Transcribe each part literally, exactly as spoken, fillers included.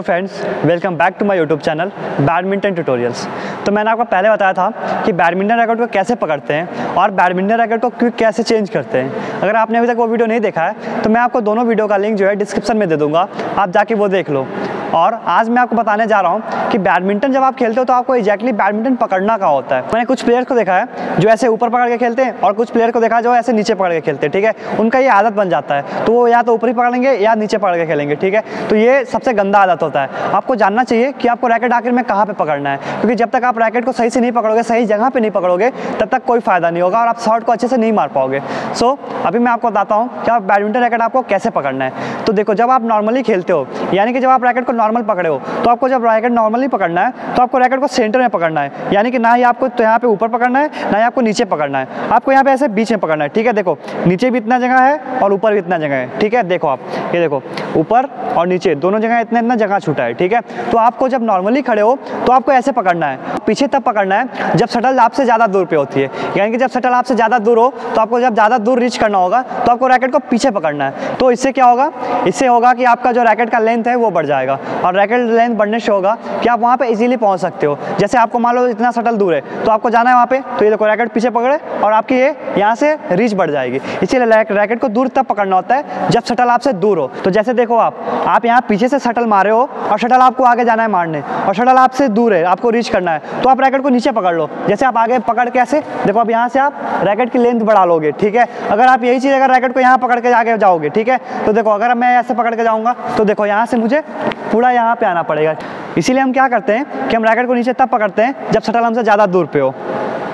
Friends, welcome back to my YouTube channel badminton tutorials. तो मैंने आपको पहले बताया था कि बैडमिंटन रैकेट को कैसे पकड़ते हैं और बैडमिंटन रैकेट को क्विक कैसे चेंज करते हैं। अगर आपने अभी तक वो वीडियो नहीं देखा है तो मैं आपको दोनों वीडियो का लिंक जो है डिस्क्रिप्शन में दे दूँगा, आप जाके वो देख लो। और आज मैं आपको बताने जा रहा हूँ कि बैडमिंटन जब आप खेलते हो तो आपको एग्जैक्टली बैडमिंटन पकड़ना कहाँ होता है। मैंने कुछ प्लेयर्स को देखा है जो ऐसे ऊपर पकड़ के खेलते हैं और कुछ प्लेयर को देखा है जो ऐसे नीचे पकड़ के खेलते हैं। ठीक है, उनका ये आदत बन जाता है, तो वो या तो ऊपर ही पकड़ेंगे या नीचे पकड़ के खेलेंगे। ठीक है, तो ये सबसे गंदा आदत होता है। आपको जानना चाहिए कि आपको रैकेट आखिर में कहाँ पे पकड़ना है, क्योंकि जब तक आप रैकेट को सही से नहीं पकड़ोगे, सही जगह पे नहीं पकड़ोगे, तब तक कोई फायदा नहीं होगा और आप शॉट को अच्छे से नहीं मार पाओगे। सो अभी मैं आपको बताता हूँ कि आप बैडमिंटन रैकेट आपको कैसे पकड़ना है। तो देखो, जब आप नॉर्मली खेलते हो, यानी कि जब आप रैकेट को नॉर्मल पकड़े हो, तो आपको जब रैकेट नॉर्मली पकड़ना है तो आपको रैकेट को सेंटर में पकड़ना है, यानी कि ना ही आपको तो यहाँ पे ऊपर पकड़ना है ना ही आपको नीचे पकड़ना है, आपको यहाँ पे ऐसे बीच में पकड़ना है। ठीक है, देखो नीचे भी इतना जगह है और ऊपर भी इतना जगह है। ठीक है, देखो आप ये देखो, ऊपर और नीचे दोनों जगह इतना इतना जगह छूटा है। ठीक है, तो आपको जब नॉर्मली खड़े हो तो आपको ऐसे पकड़ना है। पीछे तब पकड़ना है जब शटल आपसे ज़्यादा दूर पे होती है, यानी कि जब शटल आपसे ज़्यादा दूर हो तो आपको जब ज़्यादा दूर रीच करना होगा तो आपको रैकेट को पीछे पकड़ना है। तो इससे क्या होगा, इससे होगा कि आपका जो रैकेट का लेंथ है वो बढ़ जाएगा, और रैकेट लेंथ बढ़ने से होगा कि आप वहाँ पे इजीली पहुँच सकते हो। जैसे आपको मान लो इतना शटल दूर है तो आपको जाना है वहाँ पे, तो ये देखो रैकेट पीछे पकड़े और आपकी ये यहाँ से रीच बढ़ जाएगी। इसीलिए रैकेट को दूर तब पकड़ना होता है जब शटल आपसे दूर हो। तो जैसे देखो आप आप यहाँ पीछे से शटल मारे हो और शटल आपको आगे जाना है मारने, और शटल आपसे दूर है, आपको रीच करना है, तो आप रैकेट को नीचे पकड़ लो। जैसे आप आगे पकड़ के ऐसे देखो, अब यहाँ से आप रैकेट की लेंथ बढ़ा लोगे। ठीक है, अगर आप यही चीज़ अगर रैकेट को यहाँ पकड़ के आगे जाओगे, ठीक है, तो देखो अगर मैं ऐसे पकड़ के जाऊँगा तो देखो यहाँ से मुझे पूरा यहाँ पे आना पड़ेगा। इसीलिए हम क्या करते हैं कि हम रैकेट को नीचे तब पकड़ते हैं जब शटल हमसे ज़्यादा दूर पे हो।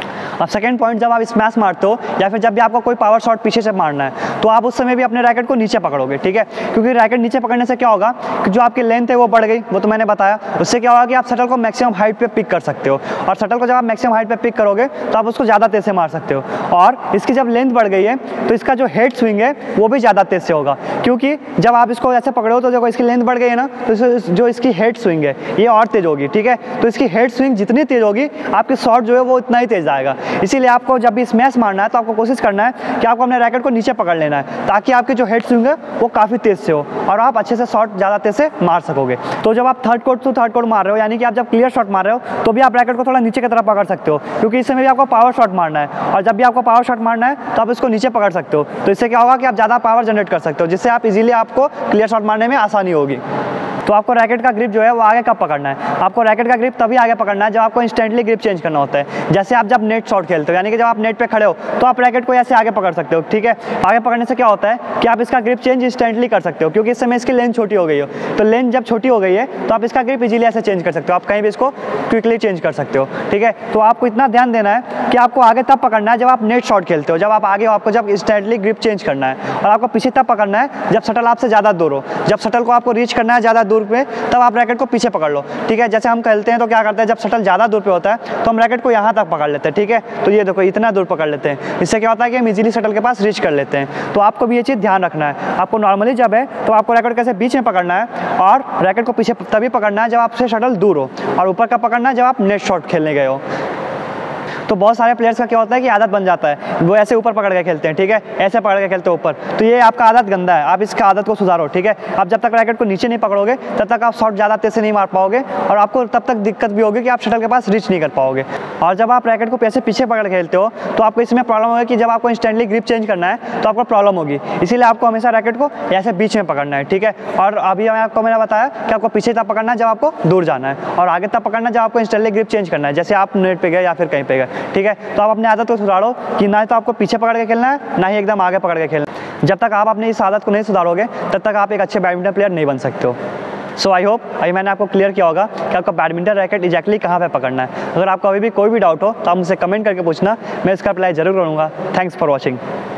अब सेकंड पॉइंट, जब आप स्मैश मारते हो या फिर जब भी आपको कोई पावर शॉट पीछे से मारना है तो आप उस समय भी अपने रैकेट को नीचे पकड़ोगे। ठीक है, क्योंकि रैकेट नीचे पकड़ने से क्या होगा कि जो आपकी लेंथ है वो बढ़ गई, वो तो मैंने बताया। उससे क्या होगा कि आप शटल को मैक्सिमम हाइट पे पिक कर सकते हो, और शटल को जब आप मैक्सिमम हाइट पे पिक करोगे तो आप उसको ज़्यादा तेज से मार सकते हो। और इसकी जब लेंथ बढ़ गई है तो इसका जो हेड स्विंग है वो भी ज़्यादा तेज से होगा, क्योंकि जब आप इसको ऐसे पकड़े हो तो देखो इसकी लेंथ बढ़ गई है ना, तो जो इसकी हेड स्विंग है ये और तेज होगी। ठीक है, तो इसकी हेड स्विंग जितनी तेज होगी आपकी शॉट जो है वो उतना ही तेज आएगा। इसीलिए आपको जब भी स्मैश मारना है तो आपको कोशिश करना है कि आपको अपने रैकेट को नीचे पकड़ लेना है, ताकि आपकी जो हेड स्विंग है वो काफ़ी तेज से हो और आप अच्छे से शॉट ज़्यादा तेज से मार सकोगे। तो जब आप third court to third court मार रहे हो, यानी कि आप जब क्लियर शॉट मार रहे हो, तो भी आप रैकेट को थोड़ा नीचे की तरफ पकड़ सकते हो, क्योंकि इस समय भी आपको पावर शॉट मारना है, और जब भी आपको पावर शॉट मारना है तो आप इसको नीचे पकड़ सकते हो। तो इससे क्या होगा कि आप ज़्यादा पावर जनरेट कर सकते हो, जिससे आप इजीली आपको क्लियर शॉट मारने में आसानी होगी। तो आपको रैकेट का ग्रिप जो है वो आगे कब पकड़ना है, आपको रैकेट का ग्रिप तभी आगे पकड़ना है जब आपको इंस्टेंटली ग्रिप चेंज करना होता है। जैसे आप जब नेट शॉट खेलते हो, यानी कि जब आप नेट पे खड़े हो तो आप रैकेट को ऐसे आगे पकड़ सकते हो। ठीक है, आगे पकड़ने से क्या होता है कि आप इसका ग्रिप चेंज इंस्टेंटली कर सकते हो, क्योंकि इस समय इसकी लेंथ छोटी हो गई हो। तो लेंथ जब छोटी हो गई है तो आप इसका ग्रिप इजीली ऐसे चेंज कर सकते हो, आप कहीं भी इसको क्विकली चेंज कर सकते हो। ठीक है, तो आपको इतना ध्यान देना है कि आपको आगे तब पकड़ना है जब आप नेट शॉट खेलते हो, जब आप आगे हो आपको जब इंस्टेंटली ग्रिप चेंज करना है, और आपको पीछे तब पकड़ना है जब शटल आपसे ज़्यादा दूर हो। जब शटल को आपको रीच करना है ज़्यादा दूर पे, तब आप रैकेट को पीछे पकड़ लो। ठीक है, जैसे हम खेलते हैं तो क्या करते हैं, जब शटल ज़्यादा दूर पे होता है तो हम रैकेट को यहाँ तक पकड़ लेते हैं। ठीक है, तो ये देखो इतना दूर पकड़ लेते हैं। इससे क्या होता है कि हम इजीली शटल के पास रीच कर लेते हैं। तो आपको भी ये चीज़ ध्यान रखना है। आपको नॉर्मली जब है तो आपको रैकेट कैसे बीच में पकड़ना है, और रैकेट को पीछे तभी पकड़ना है जब आपसे शटल दूर हो, और ऊपर का पकड़ना है जब आप नेट शॉट खेलने गए हो। तो बहुत सारे प्लेयर्स का क्या होता है कि आदत बन जाता है, वो ऐसे ऊपर पकड़ के खेलते हैं। ठीक है, ऐसे पकड़ के खेलते हैं ऊपर, तो ये आपका आदत गंदा है, आप इसका आदत को सुधारो। ठीक है, आप जब तक रैकेट को नीचे नहीं पकड़ोगे तब तक आप शॉट ज़्यादा तेज से नहीं मार पाओगे, और आपको तब तक दिक्कत भी होगी कि आप शटल के पास रीच नहीं कर पाओगे। और जब आप रैकेट को ऐसे पीछे पकड़ के खेलते हो तो आपको इसमें प्रॉब्लम होगी कि जब आपको इंस्टेंटली ग्रिप चेंज करना है तो आपको प्रॉब्लम होगी। इसीलिए आपको हमेशा रैकेट को ऐसे बीच में पकड़ना है। ठीक है, और अभी आपको मैंने बताया कि आपको पीछे तब पकड़ना है जब आपको दूर जाना है, और आगे तब पकड़ना है जब आपको इंस्टेंटली ग्रिप चेंज करना है, जैसे आप नेट पे गए या फिर कहीं पे गए। ठीक है, तो आप अपनी आदत को सुधारो कि ना तो आपको पीछे पकड़ के खेलना है ना ही एकदम आगे पकड़ के खेलना है। जब तक आप अपनी इस आदत को नहीं सुधारोगे तब तक आप एक अच्छे बैडमिंटन प्लेयर नहीं बन सकते हो। सो आई होप अभी मैंने आपको क्लियर किया होगा कि आपका बैडमिंटन रैकेट एग्जैक्टली कहाँ पे पकड़ना है। अगर आपको अभी भी कोई भी डाउट हो तो आप मुझसे कमेंट करके पूछना, मैं इसका रिप्लाई जरूर करूँगा। Thanks for watching.